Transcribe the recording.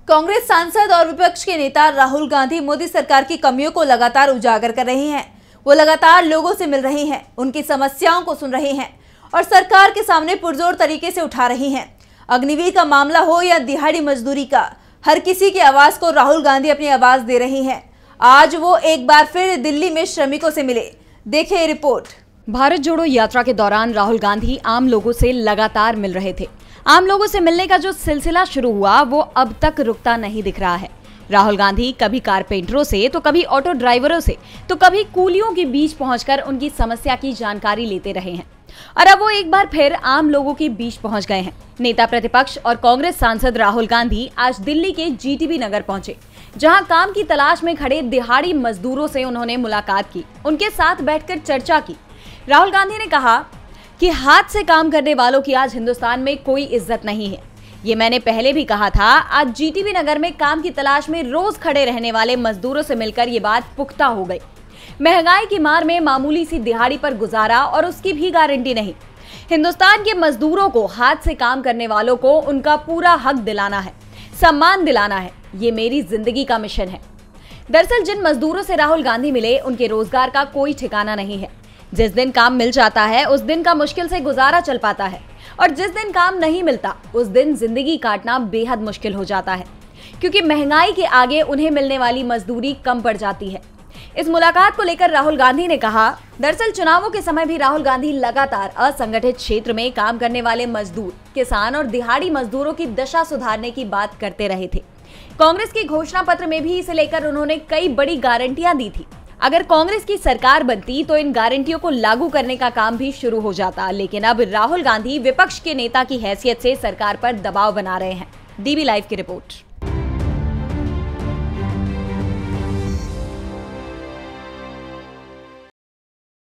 कांग्रेस सांसद और विपक्ष के नेता राहुल गांधी मोदी सरकार की कमियों को लगातार उजागर कर रहे हैं। वो लगातार लोगों से मिल रहे हैं, उनकी समस्याओं को सुन रहे हैं और सरकार के सामने पुरजोर तरीके से उठा रहे हैं। अग्निवीर का मामला हो या दिहाड़ी मजदूरी का, हर किसी की आवाज को राहुल गांधी अपनी आवाज दे रहे हैं। आज वो एक बार फिर दिल्ली में श्रमिकों से मिले। देखिए ये रिपोर्ट। भारत जोड़ो यात्रा के दौरान राहुल गांधी आम लोगों से लगातार मिल रहे थे। आम लोगों से मिलने का जो सिलसिला शुरू हुआ वो अब तक रुकता नहीं दिख रहा है। राहुल गांधी कभी कारपेंटरों से, तो कभी ऑटो ड्राइवरों से, तो कभी कूलियों के बीच पहुंचकर उनकी समस्या की जानकारी लेते रहे हैं और अब वो एक बार फिर आम लोगों के बीच पहुंच गए हैं। नेता प्रतिपक्ष और कांग्रेस सांसद राहुल गांधी आज दिल्ली के जीटीबी नगर पहुंचे, जहां काम की तलाश में खड़े दिहाड़ी मजदूरों से उन्होंने मुलाकात की, उनके साथ बैठकर चर्चा की। राहुल गांधी ने कहा कि हाथ से काम करने वालों की आज हिंदुस्तान में कोई इज्जत नहीं है। ये मैंने पहले भी कहा था। आज जीटीबी नगर में काम की तलाश में रोज खड़े रहने वाले मजदूरों से मिलकर ये बात पुख्ता हो गई। महंगाई की मार में मामूली सी दिहाड़ी पर गुजारा और उसकी भी गारंटी नहीं। हिंदुस्तान के मजदूरों को, हाथ से काम करने वालों को उनका पूरा हक दिलाना है, सम्मान दिलाना है। ये मेरी जिंदगी का मिशन है। दरअसल जिन मजदूरों से राहुल गांधी मिले, उनके रोजगार का कोई ठिकाना नहीं है। जिस दिन काम मिल जाता है उस दिन का मुश्किल से गुजारा चल पाता है और जिस दिन काम नहीं मिलता उस दिन जिंदगी काटना बेहद मुश्किल हो जाता है, क्योंकि महंगाई के आगे उन्हें मिलने वाली मजदूरी कम पड़ जाती है। इस मुलाकात को लेकर राहुल गांधी ने कहा, दरअसल चुनावों के समय भी राहुल गांधी लगातार असंगठित क्षेत्र में काम करने वाले मजदूर, किसान और दिहाड़ी मजदूरों की दशा सुधारने की बात करते रहे थे। कांग्रेस के घोषणा पत्र में भी इसे लेकर उन्होंने कई बड़ी गारंटियां दी थी। अगर कांग्रेस की सरकार बनती तो इन गारंटियों को लागू करने का काम भी शुरू हो जाता, लेकिन अब राहुल गांधी विपक्ष के नेता की हैसियत से सरकार पर दबाव बना रहे हैं। डीबी लाइव की रिपोर्ट।